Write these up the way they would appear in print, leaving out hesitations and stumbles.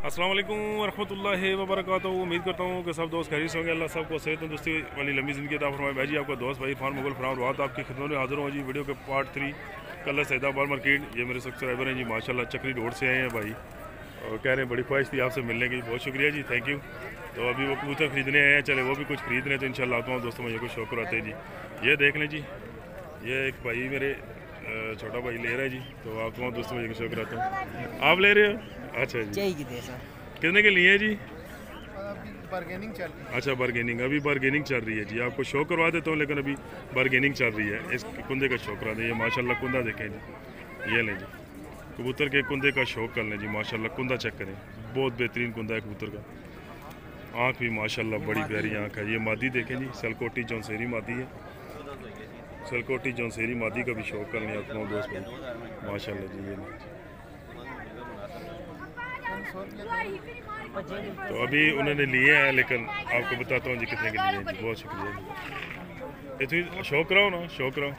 अस्सलाम वालेकुम वरहमतुल्लाहि वबरकातुहू। उम्मीद करता हूँ कि सब दोस्त खैरियत होंगे। अल्लाह सबको सेहत तंदुरुस्ती वाली लंबी ज़िंदगी अता फरमाए। भाई जी आपका दोस्त भाई इरफान मुगल फराम रात आपकी खिदमत में हाजिर हूँ जी। वीडियो के पार्ट 3 कलर सैदाबाद मार्केट। ये मेरे सब्सक्राइबर हैं जी, माशाल्लाह चक्री रोड से आए हैं भाई और कह रहे हैं बड़ी ख्वाहिश थी आपसे मिलने की। बहुत शुक्रिया जी, थैंक यू। तो अभी वो कबूतर ख़रीदने आए हैं, चले वो भी कुछ ख़रीद रहे हैं तो इंशाल्लाह आता हूँ दोस्तों मुझे कुछ शौक कराते हैं जी। ये देख लें जी, ये एक भाई मेरे छोटा भाई ले रहा है जी, तो आप तो दोस्तों मुझे शौक कराता हूँ। आप ले रहे हो? अच्छा जी, कितने के लिए जी? बार्गेनिंग चल रही है। अच्छा बार्गेनिंग, अभी बार्गेनिंग चल रही है जी। आपको शो करवा देता हूँ लेकिन अभी बार्गेनिंग चल रही है। इस कुंदे का शौक करा दें। ये माशाल्लाह कुंदा देखें जी, ये लें जी कबूतर के कुंदे का शौक कर लें जी। माशाल्लाह कुंदा चेक करें, बहुत बेहतरीन कुंदा है कबूतर का। आँख भी माशाल्लाह बड़ी प्यारी आँख है। ये मादी देखें जी, सलकोटी जौनसेरी मादी है। सलकोटी जौनसेरी मादी का भी शौक कर लें अपना दोस्त भाई माशाल्लाह जी। ये तो अभी उन्होंने लिए हैं लेकिन आपको बताता हूँ जी कितने के लिए हैं जी। बहुत शुक्रिया जी। इतनी शौक कराओ ना, शौक कराओ।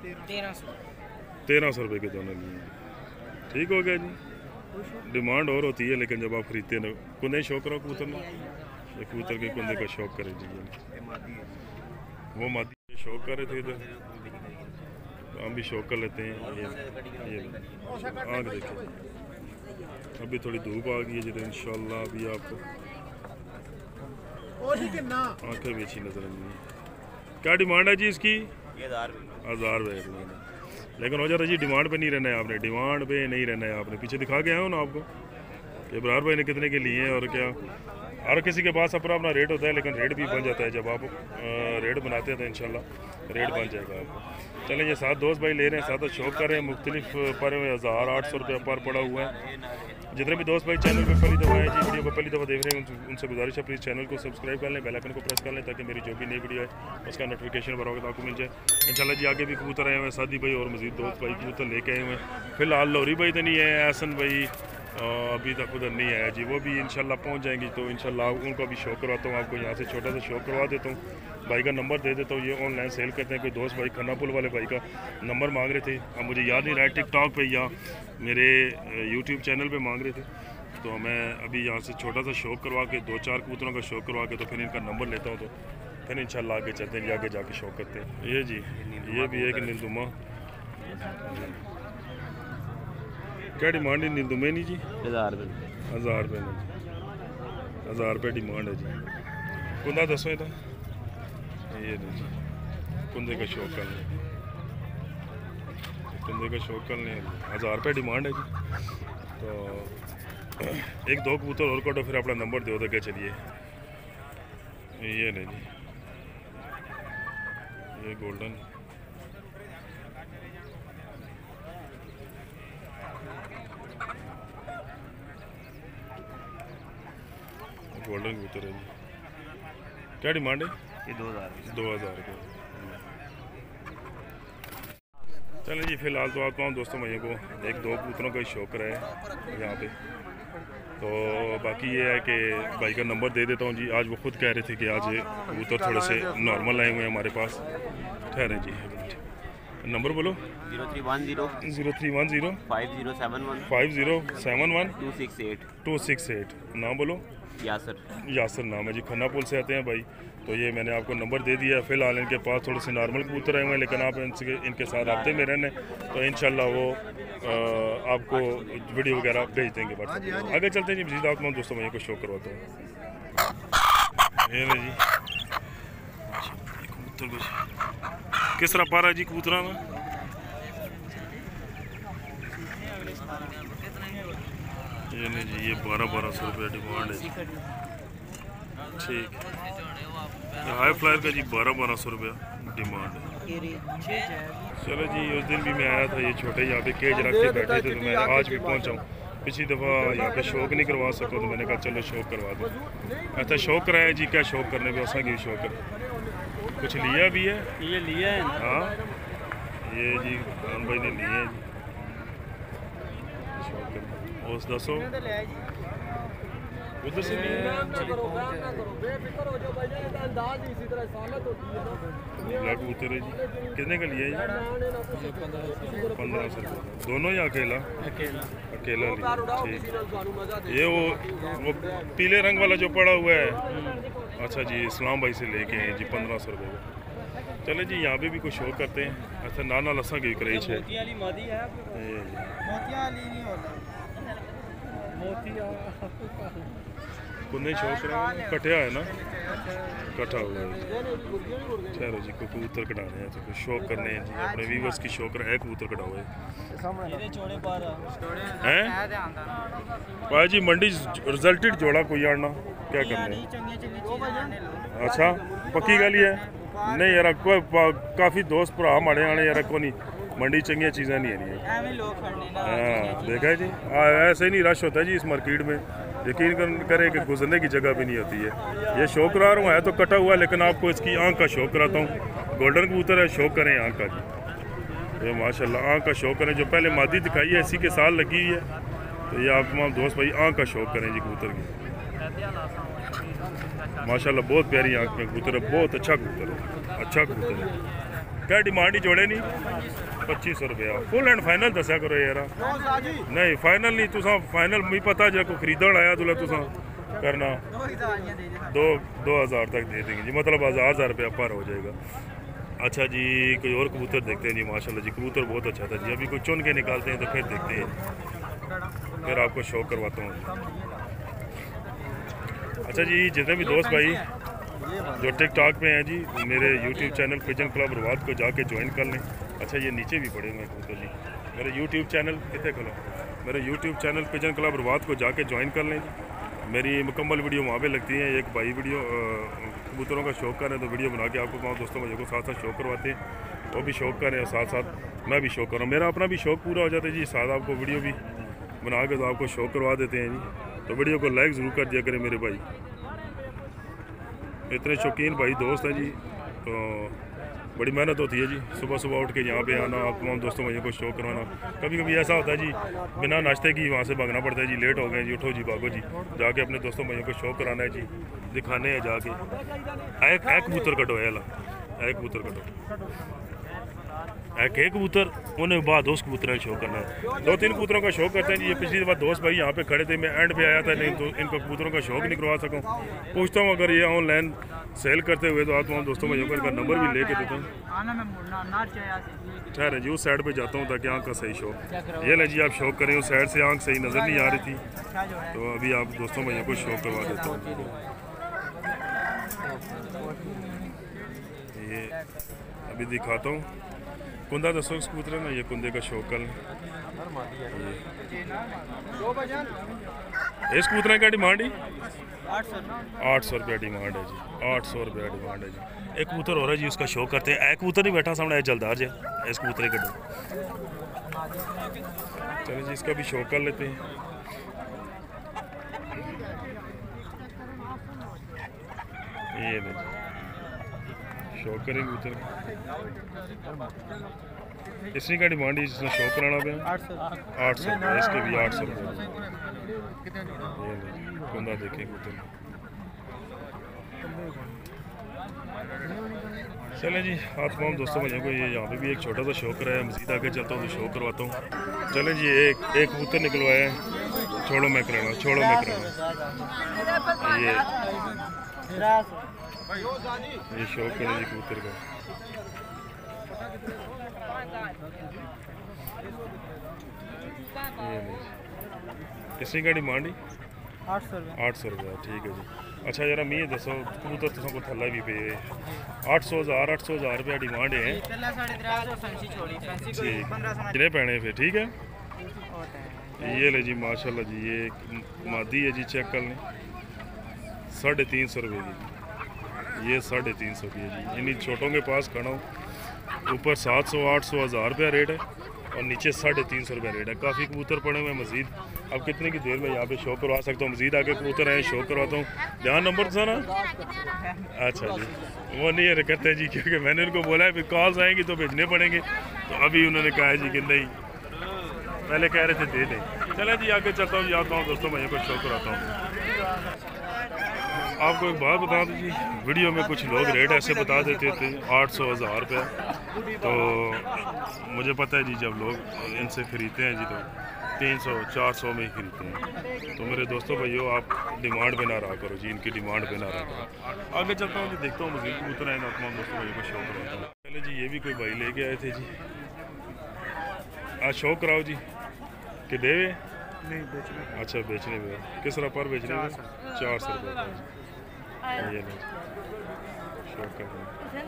1300 रुपये के दोनों लिए ठीक हो गया जी। डिमांड और होती है लेकिन जब आप खरीदते हैं कुंदे शौक कराओ कबूतर में, ये कबूतर के कुंदे का शौक करें जी। वो मादी शौक कर रहे थे इधर, हम भी शौक कर लेते हैं। ये आग देखें, अभी थोड़ी धूप आ गई है जिधर इंशाल्लाह अभी आपको आँखें भी अच्छी नजर आएंगी। क्या डिमांड है जी इसकी? 1000 रुपये डिमांड है, लेकिन हो जाता जी डिमांड पे नहीं रहना है आपने, डिमांड पे नहीं रहना है आपने। पीछे दिखा के आया हूँ ना आपको कि इब्रार भाई ने कितने के लिए हैं और क्या। हर किसी के पास अपना अपना रेट होता है लेकिन रेट भी बन जाता है जब आप रेट बनाते हैं तो इंशाल्लाह रेट बन जाएगा आपको। चलें ये 7 दोस्त भाई ले रहे हैं, 7 शौक कर रहे हैं। मुख्तलिफ पर 1800 रुपये पर पड़ा हुआ है। जितने भी दोस्त भाई चैनल पे पहली दफ़ा है जी, वीडियो को पहली दफ़ा देख रहे हैं उनसे गुजारिश है प्लीज़ चैनल को सब्सक्राइब कर लें, बेल आइकन को प्रेस कर लें ताकि मेरी जो भी नई वीडियो है उसका नोटिफिकेशन बराबर आपको मिल जाए इंशाल्लाह जी। आगे भी कबूतर आए हुए हैं, सादी भाई और मजीद दोस्त भाई कबूतर लेके आए हुए हैं। फिलहाल लौरी भाई तो नहीं है, एहसन भाई अभी तक उधर नहीं आया जी, वो भी इंशाल्लाह पहुंच जाएंगी तो इंशाल्लाह उनका भी शौक करवाता हूँ। आपको यहाँ से छोटा सा शौक करवा देता हूँ, भाई का नंबर दे देता हूँ। ये ऑनलाइन सेल करते हैं। कोई दोस्त भाई खन्नापुल वाले भाई का नंबर मांग रहे थे, अब मुझे याद नहीं रहा है टिकटॉक पे या मेरे यूट्यूब चैनल पे मांग रहे थे, तो मैं अभी यहाँ से छोटा सा शौक करवा के 2-4 कबूतरों का शौक करवा के तो फिर इनका नंबर लेता हूँ, तो फिर इंशाल्लाह आगे चलते हैं, आगे जाके शौक करते हैं। ये जी ये भी एक नीलदुमा, क्या डिमांड है नीलदुमे नहीं जी? 1000 रुपये नहीं जी, 1000 रुपये डिमांड है जी। कुंदा दसो ये तो ये नहीं जी, कुंदे का शौक कर लें, कुंदे का शौक कर लें। 1000 रुपये डिमांड है जी। तो एक 2 कबूतर और काटो फिर अपना नंबर दो क्या। चलिए ये नहीं जी, ये गोल्डन गोल्डन कबूतर है जी। क्या डिमांड है? ये 2000 रुपये। चलें जी फिलहाल तो आता हूँ दोस्तों भैया को 1-2 कबूतरों का ही शौक रहा है यहाँ पे, तो बाकी ये है कि भाई का नंबर दे देता हूँ जी। आज वो खुद कह रहे थे कि आज कबूतर थोड़े से नॉर्मल आए हुए हैं हमारे पास। ठहरें जी, नंबर बोलो। 0310 5071 268। नाम बोलो। यासर नाम है जी, खन्नापुल से आते हैं भाई। तो ये मैंने आपको नंबर दे दिया। फिलहाल इनके पास थोड़े से नॉर्मल कबूतर आए हुए हैं लेकिन आप इनके साथ रब्ते में रहने तो इंशाल्लाह वो आपको वीडियो वगैरह भेज देंगे। बट आगे चलते हैं जी, मजीद आप दोस्तों मैं को शो करवाता हूँ। ये जी कबूतर कुछ किस तरह पा रहा है जी कबूतरा में? ये नहीं जी, ये 1200 रुपये डिमांड है। ठीक हाई फ्लायर का जी 1200 रुपया डिमांड है। चलो जी उस दिन भी मैं आया था, ये छोटे यहाँ पे केज रख के बैठे थे तो मैं आज भी पहुँचा हूँ। पिछली दफ़ा यहाँ पे शौक नहीं करवा सको तो मैंने कहा चलो शौक करवा दो। अच्छा शौक कराया जी, क्या शौक करने पे ऐसा की शौक कर कुछ लिया भी है? ये लिया है हाँ, ये जी खान भाई ने लिए हैं जी शौक कर। और दसो उधर से भी ब्लैक कबूतर है जी। कितने का लिया ये? 1500 रुपये। दोनों या अकेला? अकेला लिया, ठीक। ये वो पीले रंग वाला जो पड़ा हुआ है, अच्छा जी, इस्लाम भाई से लेके हैं जी 1500 रुपये का। चले जी, यहाँ पे भी कुछ शो करते हैं। अच्छा, नाना लसा की क्रेच है। कुन्ने शो करा कटिया है ना, कटा हुआ है। चलो जी, कबूतर कटाने हैं तो कुछ शौक करने हैं जी, अपने व्यूवर्स की शौक है कबूतर कटा हुआ है। हैं भाई जी, मंडी रिजल्टेड जोड़ा कोई आना क्या करना है? अच्छा, पक्की गल है नहीं यार, काफ़ी दोस्त भरा माड़े आने यार को नहीं, मंडी चंगी चीज़ें नहीं है। हाँ देखा है जी, ऐसे ही नहीं रश होता है जी इस मार्केट में। यकीन करें कि गुजरने की जगह भी नहीं होती है। ये शौक करा रहा हूँ, है तो कटा हुआ, लेकिन आपको इसकी आँख का शौक कराता हूँ। गोल्डन कबूतर है, शौक करें आँख का जी। ये माशाल्लाह आँख का शौक करें। जो पहले मादी दिखाई है इसी के साथ लगी हुई है, तो ये आप तमाम दोस्त भाई आँख का शौक करें जी कबूतर की। माशाल्लाह बहुत प्यारी आँख में कबूतर है, बहुत अच्छा कबूतर है, अच्छा कबूतर है। क्या डिमांड ही जोड़े नहीं? 2500 रुपया। फुल एंड फाइनल दसा करो यार। नहीं फाइनल नहीं, तुसा फाइनल मुझे पता जो को खरीदण आया तुला तुसा करना 2000 तक दे देंगे जी, मतलब 1000 रुपया पर हो जाएगा। अच्छा जी, कोई और कबूतर देखते हैं जी। माशाल्लाह जी कबूतर बहुत अच्छा था जी। अभी कोई चुन के निकालते हैं तो फिर देखते हैं, फिर आपको शो करवाता हूँ। अच्छा जी, जितने भी दोस्त भाई जो टिकटॉक पे हैं जी, मेरे YouTube channel pigeon club Rawat को जाके ज्वाइन कर लें। अच्छा, ये नीचे भी पड़े हुए हैं कबूतर जी। मेरे यूट्यूब चैनल कितने खोलो, मेरे YouTube channel pigeon club Rawat को जाके ज्वाइन कर लें। मेरी मुकम्मल वीडियो वहाँ पे लगती है। एक भाई वीडियो कबूतरों का शौक कर रहे हैं तो वीडियो बना के आपको तमाम दोस्तों मुझे को साथ साथ शौक करवाते हैं, वो भी शौक कर रहे हैं, साथ साथ मैं भी शौक कर रहा हूँ। मेरा अपना भी शौक पूरा हो जाता है जी, साथ आपको वीडियो भी बना के तो आपको शौक करवा देते हैं जी। तो वीडियो को लाइक ज़रूर कर दिया करें मेरे भाई, इतने शौकीन भाई दोस्त हैं जी। तो बड़ी मेहनत होती है जी, सुबह सुबह उठ के यहाँ पे आना, आप तमाम दोस्तों भाइयों को शौक करवाना। कभी कभी ऐसा होता है जी, बिना नाश्ते की वहाँ से भागना पड़ता है जी, लेट हो गए जी, उठो जी भागो जी, जाके अपने दोस्तों भाइयों को शौक कराना है जी, दिखाने हैं जाके। एक कबूतर कटो है, एक कबूतर कटो, एक कबूतर उन्हें बाद दोस्त कबूतर शौक करना है। 2-3 कबूतरों का शौक करते हैं जी। ये पिछली दफ़ा दोस्त भाई यहाँ पे खड़े थे, मैं एंड पे आया था, नहीं तो इनको कबूतरों का शौक नहीं करवा सकूँ। पूछता हूँ अगर ये ऑनलाइन सेल करते हुए तो आप तमाम दोस्तों में इनका नंबर भी लेके देता हूँ। ठहरे जी, उस साइड पे जाता हूँ ताकि आँख का सही शौक। ये ले जी, आप शौक करें, उस साइड से आँख सही नज़र नहीं आ रही थी, तो अभी आप दोस्तों भाइयों को शौक करवा देता हूँ। ये अभी दिखाता हूँ। कुंदा दसो कबूतर है ना, ये कुंदे का शौक कर। इस कबूतर का डिमांड ही 800 रुपया डिमांड है जी, 800 रुपया डिमांड है जी। एक कबूतर हो रहा है जी, उसका शौक करते हैं। एक कबूतर नहीं बैठा सामने, जलदार जी, इस कबूतर का चलो जी, इसका भी शौक कर लेते हैं। ये नहीं शौक करेंगे कबूतर, इसकी का डिमांड है जिसने शौक कराना पे 800 रुपये, इसके भी 800 रुपये। कुंदा देखें कबूतर। चले जी, आप तमाम दोस्तों भाइयों को ये यहाँ पे भी एक छोटा सा शौक रहा है, मज़ीद आगे चलता हूँ तो शौक करवाता हूँ। चले जी, एक कबूतर निकलवाया है, छोड़ो मैं कराना, छोड़ो मैं कराना। ये शौक करें जी कबूतर का। किसी का डिमांड ही 800 रुपया, ठीक है जी। अच्छा यार मैं ये दसो कबूतर तुम को थल्ला भी पे 800,000 रुपया डिमांड है, ठीक कितने पैने फिर? ठीक है, ये ले जी माशाल्लाह जी, ये मादी है जी, चेक कर लें, 350 रुपये की। ये 350 की है जी। इन्हीं छोटों के पास खड़ा हूँ, ऊपर 700, 800, 1000 रुपया रेट है और नीचे 350 रुपया रेट है। काफ़ी कबूतर पड़े हुए हैं मज़ीद। अब कितने की देर में यहाँ पे शो करवा सकता हूँ, मज़ीद आके कबूतर हैं, शो करवाता हूँ। ध्यान नंबर था ना? अच्छा जी, वो नहीं है करते जी, क्योंकि मैंने उनको बोला है फिर कॉल्स आएंगी तो भेजने पड़ेंगे, तो अभी उन्होंने कहा है जी कि नहीं पहले कह रहे थे दे दें। चले जी आगे चलता हूँ, आता हूँ दोस्तों भाइयों को शो कराता हूँ। आपको एक बात बता दूँ जी, वीडियो में कुछ लोग रेट ऐसे बता देते थे 800-1000 रुपये, तो मुझे पता है जी जब लोग इनसे ख़रीदते हैं जी तो 300-400 में ही खरीदते हैं। तो मेरे दोस्तों भाइयों आप डिमांड पे ना रहा करो जी, इनकी डिमांड पे ना रहा करो। आगे चलता हूँ जी, देखता हूँ मज़ीद कबूतर हैं, तमाम दोस्तों भाइयों को शो कराता हूँ। पहले जी ये भी कोई भाई लेके आए थे जी, आज शो कराओ जी कि देवे नहीं बेचने। अच्छा बेचने में किस तरह पर बेचने में 400 रुपये ये नहीं शो कर रहे हैं।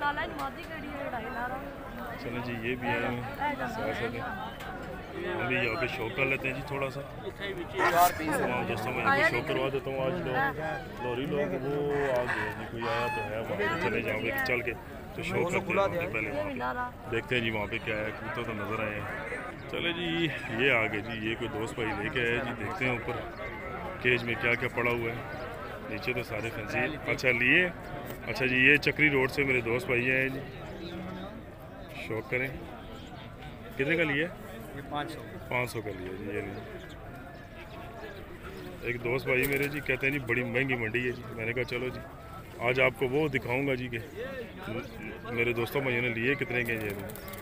चलो जी ये भी है साथ साथ हम भी यहाँ पे शो कर लेते हैं जी थोड़ा सा। दोस्तों मैं इनको शो करवा देता हूँ। आज लोग लोरी लोग वो आ गए जी, कोई आया तो है वहाँ पे चले जाओगे चल के तो शो करते हैं पहले वहाँ पे देखते हैं जी वहाँ पे क्या है। कबूतर तो नज़र आए हैं। चले जी ये आ गए जी, ये कोई दोस्त भाई लेके आए जी, देखते हैं ऊपर केज में क्या क्या पड़ा हुआ है। नीचे तो सारे फैंसी अच्छा लिए। अच्छा जी ये चक्री रोड से मेरे दोस्त भाई हैं जी, शौक करें। कितने का लिए? 500 का लिया जी। ये नहीं एक दोस्त भाई मेरे जी कहते हैं जी बड़ी महंगी मंडी है जी। मैंने कहा चलो जी आज आपको वो दिखाऊंगा जी के मेरे दोस्तों भाइयों ने लिए कितने के ये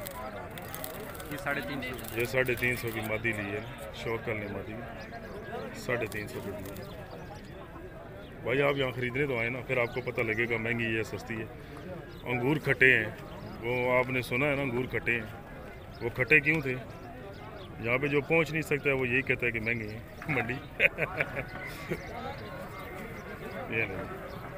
350। ये 350 की मादी ली है, शौक करने मादी 350 की ली है। भाई आप यहाँ ख़रीदने तो आए ना, फिर आपको पता लगेगा महंगी है सस्ती है। अंगूर खट्टे हैं, वो आपने सुना है ना अंगूर खट्टे हैं। वो खट्टे क्यों थे? यहाँ पे जो पहुँच नहीं सकता है वो यही कहता है कि महंगी है मंडी ये नहीं।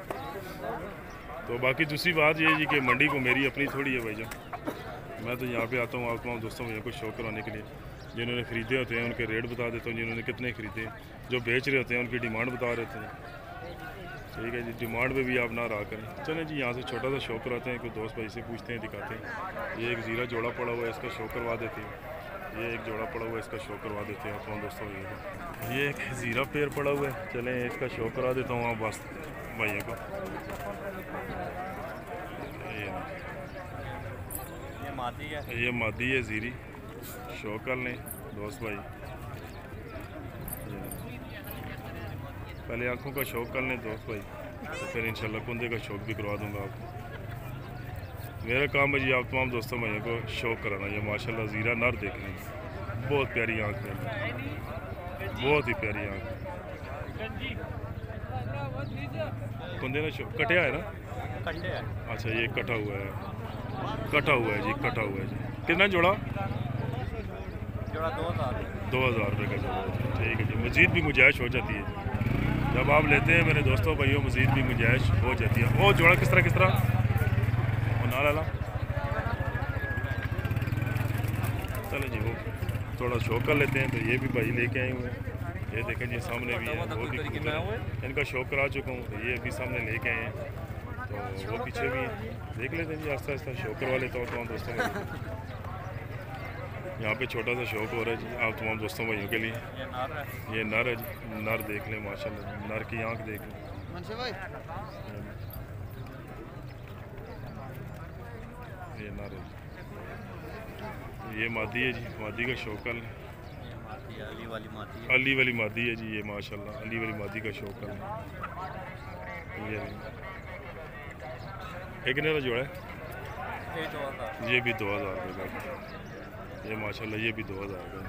तो बाकी दूसरी बात ये है जी कि मंडी को मेरी अपनी थोड़ी है भाई जान। मैं तो यहाँ पे आता हूँ आप तमाम दोस्तों मुझे को शो कराने के लिए। जिन्होंने ख़रीदे होते हैं उनके रेट बता देता हूँ, जिन्होंने कितने ख़रीदे। जो बेच रहे होते हैं उनकी डिमांड बता रहे थे। ठीक है जी, डिमांड पे भी आप ना रहा करें। चलें जी यहाँ से छोटा सा शो कराते हैं, कोई दोस्त भाई से पूछते हैं, दिखाते हैं। ये एक ज़ीरा जोड़ा पड़ा हुआ है, इसका शो करवा देते हैं। ये एक जोड़ा पड़ा हुआ है, इसका शो करवा देते हैं आप दोस्तों। ये एक ज़ीरा पेयर पड़ा हुआ है, चलें इसका शो करा देता हूँ आप बस भाइयों को। ये मादी है ज़ीरी, शो कर लें दोस्त भाई। पहले आँखों का शौक कर लें दोस्त भाई, तो फिर इंशाल्लाह कुंदे का शौक भी करवा दूंगा आपको। मेरा काम है जी आप तमाम दोस्तों भाइयों को शौक कराना। ये माशाल्लाह ज़ीरा नर देख लें, बहुत प्यारी आँख है, बहुत ही प्यारी आँख। कुंदे का शौक कटिया है ना? अच्छा ये कटा हुआ है, कटा हुआ है जी, कटा हुआ है जी। कितना जोड़ा? 2000 रुपये का जोड़ा। ठीक है जी, मज़ीद भी गुंजाइश हो जाती है जब आप लेते हैं मेरे दोस्तों भाइयों, मज़ीद भी गुंजाइश हो जाती है। वो जोड़ा किस तरह ना ला चलो जी वो थोड़ा शौक कर लेते हैं। तो ये भी भाई लेके आए हुए हैं, ये देखें जी सामने भी है, वो भी इनका शौक करा चुका हूँ। तो ये अभी सामने लेके आए हैं, तो वो पीछे भी देख लेते हैं जी, आस्ता आस्ता शौक करवा लेता हूँ तमाम दोस्तों को। यहाँ पे छोटा सा शौक हो रहा है जी आप तमाम दोस्तों भाइयों के लिए। ये नर है जी, नर देख लें माशाल्लाह, नर की आँख देख लें। ये नर है, ये मादी है जी, मादी का शौक कर लें। अली वाली मादी है जी ये माशाल्लाह, अली वाली मादी का शौक कर लें। ये कितने का जोड़ा है? ये भी 2000 रुपये का। ये माशाल्लाह ये भी 2000 का।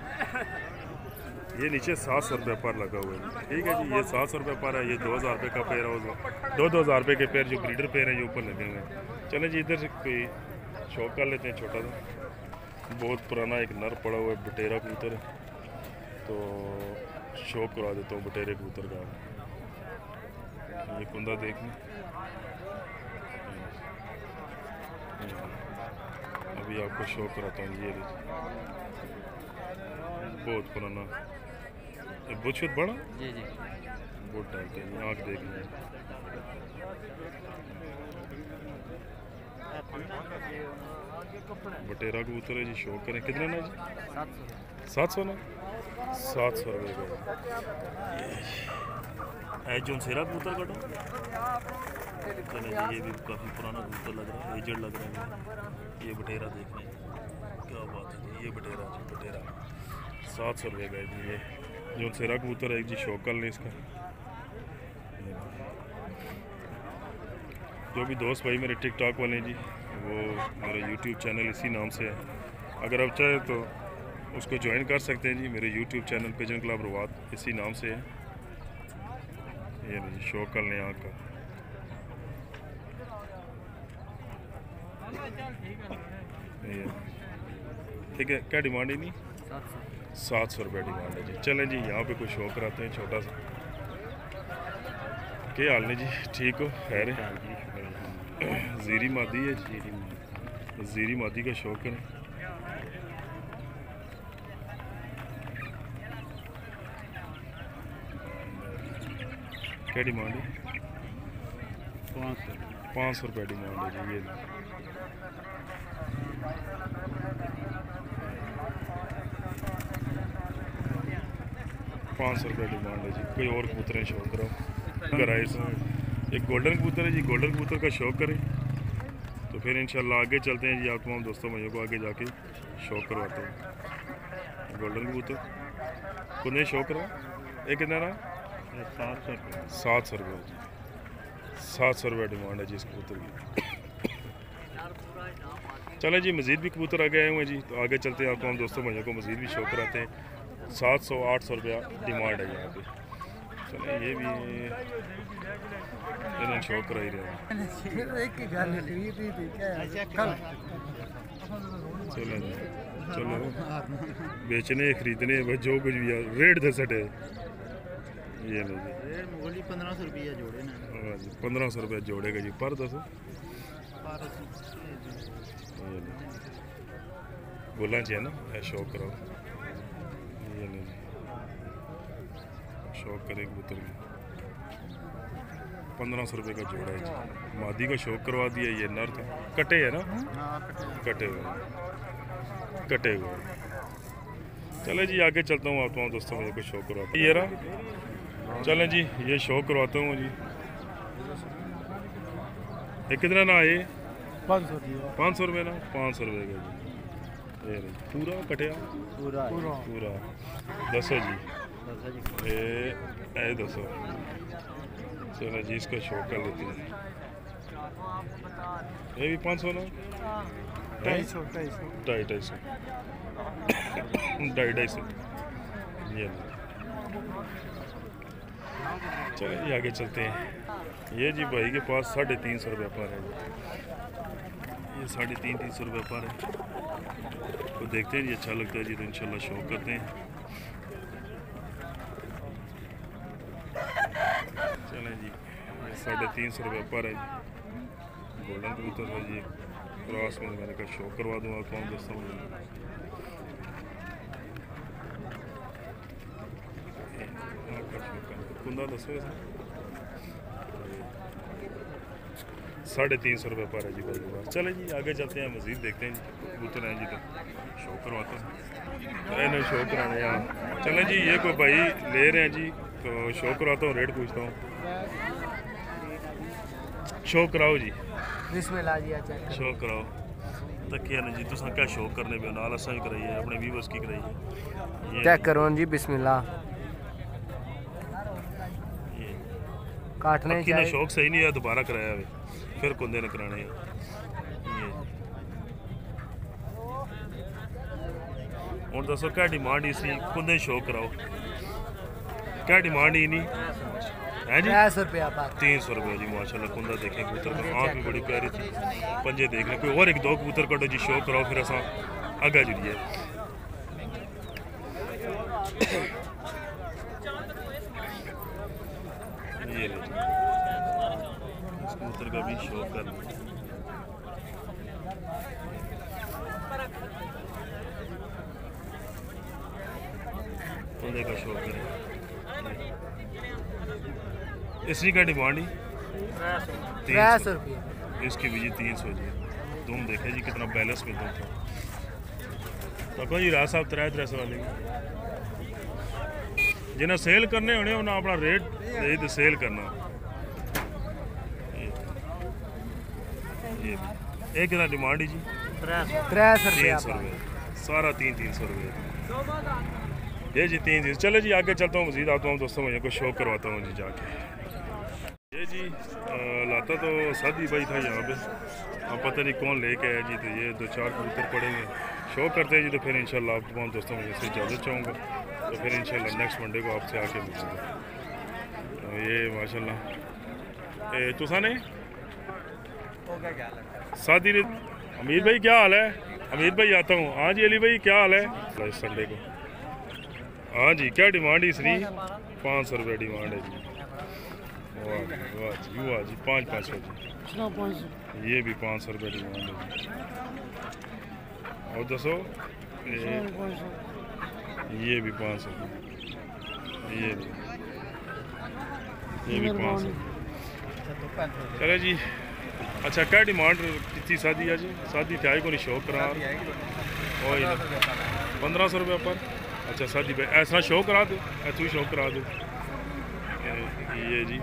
ये नीचे 700 रुपये पर लगा हुआ है। ठीक है जी, ये 700 रुपये पर है। ये 2000 रुपये का पेयर है, 2000 रुपये के पेयर जो ब्रीडर पेयर है ये ऊपर लगे हुए हैं। चलें जी इधर से कोई शौक कर लेते हैं छोटा सा। बहुत पुराना एक नर पड़ा हुआ है, बटेरा कबूतर है, तो शौक करवा देता हूँ बटेरे कबूतर का। ये कुंदा देख लें, अभी आपको शौक कराता हूँ। ये बहुत पुराना बुत बड़ा जी जी, बहुत टाइप के आँख देख लें। बटेरा कबूतर है जी, शौक करें। कितने ना जी? 700 ना, 700 रुपये का है। जो सेरा कबूतर कटो चले जी, ये भी काफ़ी पुराना कबूतर लग रहा है, एजड लग रहा है। ये बटेरा देख लें, क्या बात है। ये बटेरा जी, बटेरा 700 रुपये का है जी। ये जो सेरा कबूतर है जी, शौकल ने इसका। जो भी दोस्त भाई मेरे टिकटॉक वाले हैं जी, वो मेरा यूट्यूब चैनल इसी नाम से है, अगर आप चाहें तो उसको ज्वाइन कर सकते हैं जी। मेरे YouTube channel pigeon club Rawat इसी नाम से है। ये जी शौकल ने आँख का। ठीक है, क्या डिमांड है? नहीं 700 रुपये डिमांड है जी। चलें जी, यहाँ पे कुछ शो कराते हैं छोटा सा। क्या हाल ने जी, ठीक हो? खैर है? जीरी मादी है जी, जीरी मादी का शौक है। क्या डिमांड है? 500 रुपये डिमांड है जी। ये 500 रुपये डिमांड है जी। कोई और कबूतर शौक करो कराए। एक गोल्डन कबूतर है जी, गोल्डन कबूतर का शौक करें तो फिर इंशाल्लाह आगे चलते हैं जी। आप तमाम दोस्तों भाइयों को आगे जाके शौक करवाता हूँ। गोल्डन कबूतर को नहीं शौक करो। एक कितना रहा? 700 रुपये जी। 700 रुपये डिमांड है जी इस कबूतर की। चलें जी, मज़ीद भी कबूतर आगे आए हुए हैं जी, तो आगे चलते हैं। आप तमाम दोस्तों भाइयों को मज़ीद भी शौक कराते हैं। 700-800 रुपया डिमांड है यहाँ पे। चलें ये भी इन्हें शौक करा ही रहे हैं। चलो चलो बेचने खरीदने जो कुछ भी है रेट दे सटे। ये लो जी 1500 रुपया जोड़े ना। हाँ जी 1500 रुपया जोड़ेगा जी पर दस बोला जी है ना। शौक कराओ, ये लो जी शौक करें कबूतर की। 1500 रुपये का जोड़ा है जी। मादी का शौक करवा दिया। ये नर था, कटे है ना? कटे हुए चले जी, आगे चलता हूँ। आता हूँ दोस्तों मुझे कुछ शौक करवाता ये रहा। चलें जी, ये शौक करवाता हूँ जी। ये कितना ना आए? 500 रुपये ना। 500 रुपये का जी। ये पूरा कटिया पूरा दसो जी। ये दसो। चलो जी, इसका शौक कर लेते हैं। ये भी 500 ना? 250 ये चलो जी, आगे चलते हैं। ये जी भाई के पास 350 रुपये पर है। ये 350 रुपये पर है। तो देखते हैं जी, अच्छा लगता है जी तो इंशाल्लाह शौक करते हैं। चलें जी, ये 350 रुपये पर है जी। गोल्डन कबूतर है जी, क्रॉस में मैंने कहा शौक करवा दूँगा कौन दोस्तों। कुंदा दसो 350 रुपये पर है जी भाई के पास। चले जी, आगे चलते हैं, मज़ीद देखते हैं जी कबूतर हैं जी तो शौक करवाते हैं। इन्हें शौक कराने यहाँ। चलें जी, ये कोई भाई ले रहे हैं जी तो शौक करवाता हूँ, रेट पूछता हूँ। शौक कराओ जी, बिस्मिल्लाह जी। शौक कराओ तकिया ने जी। तुसा क्या शौक करने पे नाल असा भी कराइए, अपने व्यूअर्स की कराइए। चेक करो जी, बिस्मिल्लाह। काटने चाहिए शौक सही नहीं है, दोबारा कराया वे फिर कुंदे ने कराने। और दसो क्या डिमांड इसी कुंदे शौक कराओ? क्या डिमांड ही नहीं है जी? 300 रुपये जी। माशाल्लाह कुंदा देखें कबूतर का, आँख भी बड़ी प्यारी थी, पंजे देख लें। कोई और 1-2 कबूतर कटो जी, शौक कराओ फिर असा आगे जुड़िए। ये ले इस कबूतर का भी शौक कर लो। कुंदे का शौक करें। इसकी का डिमांड ही 300 रुपये। इसकी भी जी 300 जी। तुम देखे जी कितना बैलेंस में तुम था। तो कहो जी राज साहब 300 वाले जिन्हें सेल करने होने उन्हें अपना रेट दे तो सेल करना। ये कितना डिमांड है जी? 300 रुपये। सारा 300 रुपये। ये जी 3 चीज़। चलो जी आगे चलता हूँ, मज़ीद आता हूँ दोस्तों, मैं को शो करवाता हूँ जी जाके। ये जी लाता तो सादी भाई था यहाँ पे, अब पता नहीं कौन लेके आया जी। तो ये 2-4 कबूतर पड़ेंगे, शो करते हैं जी। तो फिर इंशाल्लाह आप तमाम दोस्तों मैं से इजाज़त चाहूँगा। तो फिर इंशाल्लाह नेक्स्ट मंडे को आपसे आके मिलूँगा। तो ये माशाल्लाह तुसा ने सादी ने। अमीर भाई क्या हाल है? अमीर भाई आता हूँ। हाँ जी अली भाई क्या हाल है? संडे को हाँ जी क्या डिमांड है इसकी? 500 रुपये डिमांड है जी। वाह जी वाह जी 500 जी। ये भी 500 रुपये डिमांड है जी। और दसो ये भी 500, ये भी 500। चलो जी अच्छा क्या डिमांड कितनी शादी है जी? शादी थी को नहीं शौक करा 1500 रुपये पर। अच्छा शादी पे ऐसा शौक करा दो, ऐसा शौक करा दो। ये जी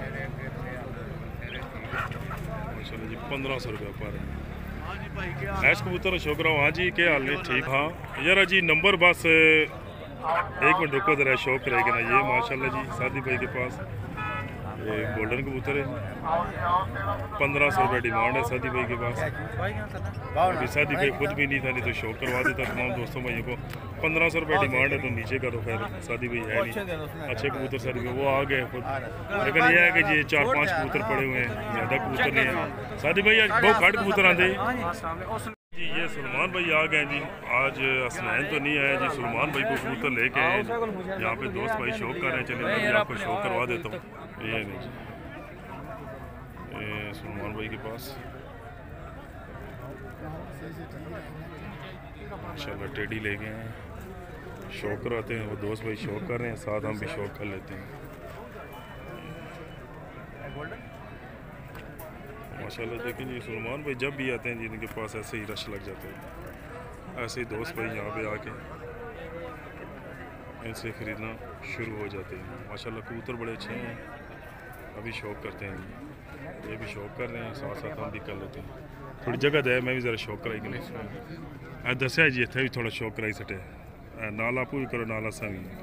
चलो जी 1500 रुपये पर ऐश कबूतर शौक कराओ। हाँ जी क्या हाल है? ठीक हाँ यार जी नंबर बस 1 मिनट रुको ज़रा, शौक रहेगा ना। ये माशाल्लाह जी शादी भाई के पास ये गोल्डन कबूतर है, 1500 रुपये डिमांड है शादी भाई के पास। अभी शादी भाई खुद भी नहीं था, नहीं तो शौक करवा देता तमाम दोस्तों भाइयों को। 1500 रुपये डिमांड है, तो नीचे का तो खैर शादी भाई है नहीं। अच्छे कबूतर शादी भाई वो आ गए खुद, लेकिन यह है कि जी 4-5 कबूतर पड़े हुए हैं, ज़्यादा कबूतर नहीं है शादी भाई। आज बहुत घट कबूतर आते जी। ये सलमान भाई आ गए जी, आज असनैन तो नहीं आया जी। सलमान भाई को कबूतर लेके आए यहाँ पे, दोस्त भाई शौक कर रहे हैं। चलिए मैं आपको शौक करवा देता हूँ। ये नहीं जी ये सलमान भाई के पास माशाल्लाह टेडी ले गए हैं, शौक कराते हैं। वो दोस्त भाई शौक कर रहे हैं, साथ हम भी शौक कर लेते हैं माशाल्लाह। देखिए जी सलमान भाई जब भी आते हैं जी इनके पास ऐसे ही रश लग जाते हैं। ऐसे ही दोस्त भाई यहाँ पे आके इनसे ख़रीदना शुरू हो जाते हैं माशाल्लाह। कबूतर बड़े अच्छे हैं, अभी शौक करते हैं। ये भी शौक कर रहे हैं, साथ साथ हम भी कर लेते हैं। थोड़ी जगह दे मैं भी ज़रा शौक कराई कि दसिया जी इतना भी थोड़ा शौक कराई सटे नाल आपू भी करो नाल असा भी।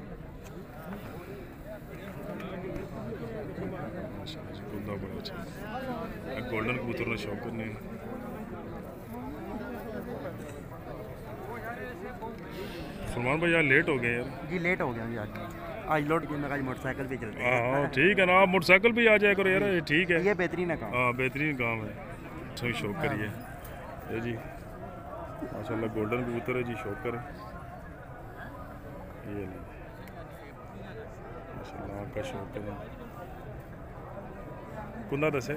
माशाल्लाह जी कुंदा बड़ा अच्छा गोल्डन कबूतर ने शौक करने। सलमान भाई यार लेट हो गए यार जी, लेट हो गया जी आज लोड की मैं मोटरसाइकिल पे चलते हैं। हाँ ठीक है ना, आप मोटरसाइकिल पे आ जाया करो यार, ये ठीक है। ये बेहतरीन है काम। हाँ बेहतरीन काम है, सही शौक करिए। ये जी माशाल्लाह गोल्डन कबूतर है जी, शौक करें। ये नहीं माशाल्लाह आपका शौक करें। कुंदा दस है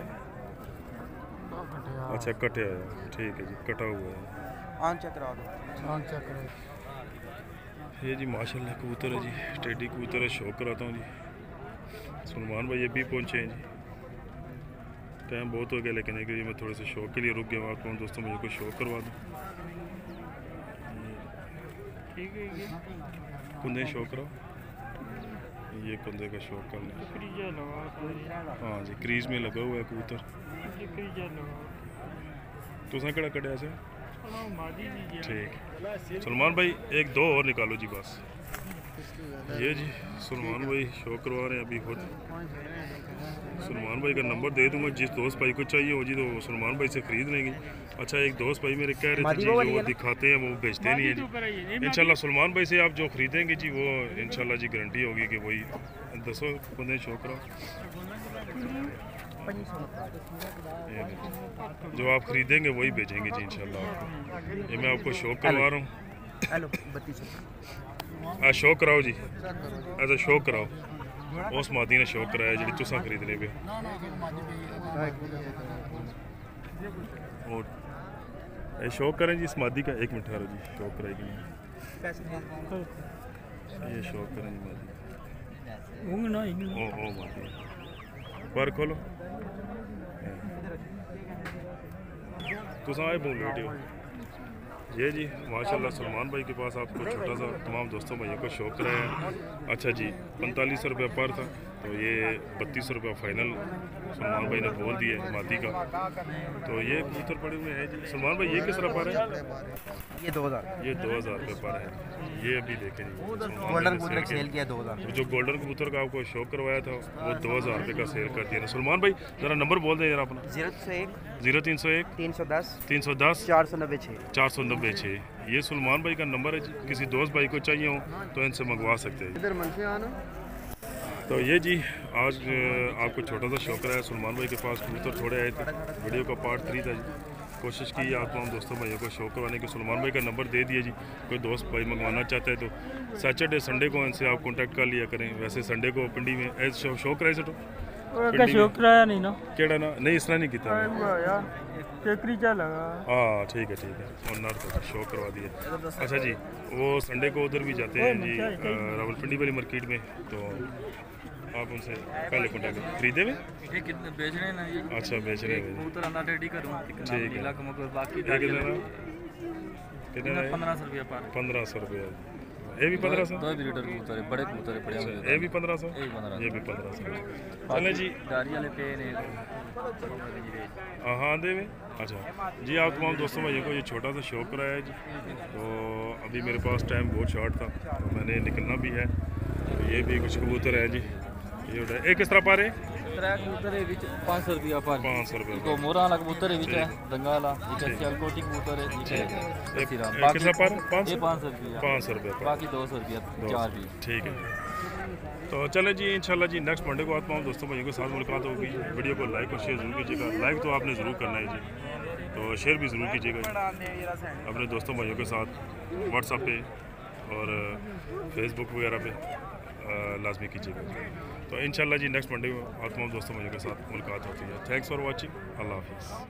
अच्छा कटे है, ठीक है जी कटा हुआ है। आंख चेक करा दो, आंख चेक करा। ये जी माशाल्लाह कबूतर है जी, टेडी कबूतर है, शौक कराता हूँ जी। सलमान भाई ये भी पहुँचे हैं जी, टाइम बहुत हो गया, लेकिन एक मैं थोड़े से शौक के लिए रुक गया। आपको दोस्तों मुझे कोई शौक करवा दूँ। कुंदे शौक कराओ, ये कुंदे का शौक कर लें। हाँ जी क्रीज में लगा हुआ है कबूतर। तुसा केड़ा कटिया से? ठीक सलमान भाई 1-2 और निकालो जी बस। ये जी सलमान भाई शौक करवा रहे हैं अभी खुद। सलमान भाई का नंबर दे दूंगा, जिस दोस्त भाई को चाहिए हो जी तो सलमान भाई से खरीद लेंगे। अच्छा एक दोस्त भाई मेरे कह रहे थे जी जो दिखाते हैं वो बेचते नहीं है जी। इंशाल्लाह सलमान भाई से आप जो खरीदेंगे जी वो इंशाल्लाह जी गारंटी होगी कि वही। दसो बंदे शौक करो जो आप खरीदेंगे वही बेचेंगे जी इंशाल्लाह आपको। ये मैं आपको शौक करवा रहा हूँ। शौक कराओ जी, ऐसा शौक कराओ। उस मादी ने शौक कराया जी तुसा खरीदने पे। और ये शौक करें जी इस मादी का। 1 मिनट ठहरो जी, शौक कराएगी ये शौक करें जी मादी। ओ मादी पर खोलो तुसा आए बोल रहे हो ये जी माशाल्लाह सलमान भाई के पास आपको छोटा सा तमाम दोस्तों भाइयों को शौक कराया है। अच्छा जी 45 रुपये पर था, तो ये 32 रुपये फाइनल सलमान भाई ने बोल दिया है मादी का। तो ये कबूतर पड़े हुए हैं जी। सलमान भाई ये किस तरह पर है? ये 2000। ये 2000 रुपये पर है। ये अभी देखें जी गोल्डन कबूतर सेल किया 2000। जो गोल्डन कबूतर का आपको शौक करवाया था वो 2000 रुपये का सेल कर दिया। सलमान भाई ज़रा नंबर बोल दें यार अपना। 0301 0301 310 310 496 496। ये सलमान भाई का नंबर है जी। किसी दोस्त भाई को चाहिए हो तो इनसे मंगवा सकते हैं। इधर मन से आना। तो ये जी आज आपको छोटा सा शौक रहा है। सलमान भाई के पास कबूतर थोड़े आए थे। वीडियो का पार्ट 3 था जी। कोशिश की आप तमाम दोस्तों भाइयों को शौक करवाने के। सलमान भाई का नंबर दे दिया जी। कोई दोस्त भाई मंगवाना चाहता है तो सैटरडे संडे को इनसे आप कांटेक्ट कर लिया करें। वैसे संडे को पिंडी में ऐसे शौक रहे से का शौक रहा नहीं ना केड़ा ना नहीं इस तरह नहीं किया यार केकरी क्या लगा। हाँ ठीक है और नर तो शौक करवा दिया। अच्छा जी वो संडे को उधर भी जाते हैं जी रावलपिंडी वाली मार्केट में, तो आप उनसे पहले कॉन्टैक्ट खरीदे हुए ये कितने बेच रहे हैं ना ये। अच्छा बेच रहे हैं। कबूतर अंडा रेडी करूँ ठीक है। बाकी ये कितना 1500 रुपया पर। 1500 रुपया। ये भी 1500। दो भी लीटर कबूतर है, बड़े कबूतर है बढ़िया। ये भी 1500। ये भी 1500। ये भी 1500। चले जी गाड़ी वाले पे ने हाँ दे में। अच्छा जी आप तमाम दोस्तों भाइयों को ये छोटा सा शौक कराया है जी। तो अभी मेरे पास टाइम बहुत शॉर्ट था तो मैंने निकलना भी है। तो ये भी कुछ कबूतर है जी। ये एक किस तरह पा रहे? कबूतर है 500 रुपया पर। 500 रुपये। तो मोरा वाला कबूतर है विच है दंगा वाला विच है सियालकोटी कबूतर है विच है किस तरह पा रहे? 500 रुपया। 500 रुपये पर। बाकी 200 रुपया चार भी। ठीक है। तो चले जी इंशाल्लाह जी नेक्स्ट मंडे को आता हूँ दोस्तों भाइयों के साथ मुलाकात होगी। वीडियो को लाइक और शेयर ज़रूर कीजिएगा। लाइक तो आपने ज़रूर करना है जी, तो शेयर भी ज़रूर कीजिएगा अपने दोस्तों भाइयों के साथ व्हाट्सएप पे और फेसबुक वगैरह पे लाजमी कीजिएगा। तो इंशाल्लाह जी नेक्स्ट मंडे को आप तमाम दोस्तों भाइयों के साथ मुलाकात होती है। Thanks for watching. अल्लाह हाफिज़।